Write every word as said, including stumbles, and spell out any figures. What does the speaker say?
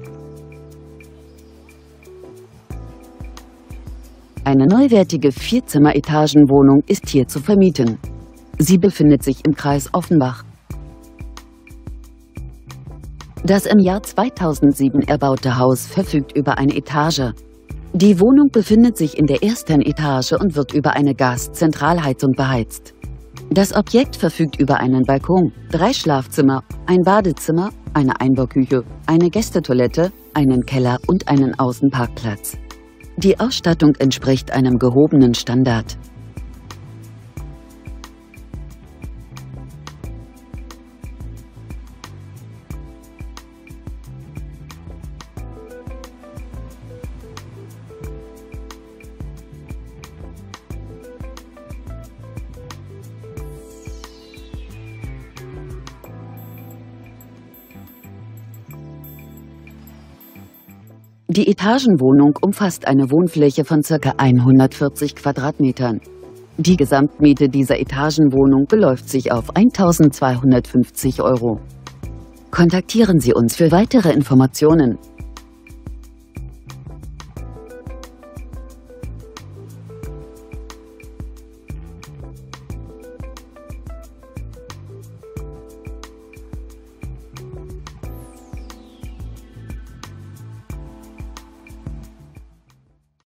Eine neuwertige Vierzimmer-Etagenwohnung ist hier zu vermieten. Sie befindet sich im Kreis Offenbach. Das im Jahr zweitausendsieben erbaute Haus verfügt über eine Etage. Die Wohnung befindet sich in der ersten Etage und wird über eine Gaszentralheizung beheizt. Das Objekt verfügt über einen Balkon, drei Schlafzimmer, ein Badezimmer, eine Einbauküche, eine Gästetoilette, einen Keller und einen Außenparkplatz. Die Ausstattung entspricht einem gehobenen Standard. Die Etagenwohnung umfasst eine Wohnfläche von ca. hundertvierzig Quadratmetern. Die Gesamtmiete dieser Etagenwohnung beläuft sich auf eintausendzweihundertfünfzig Euro. Kontaktieren Sie uns für weitere Informationen.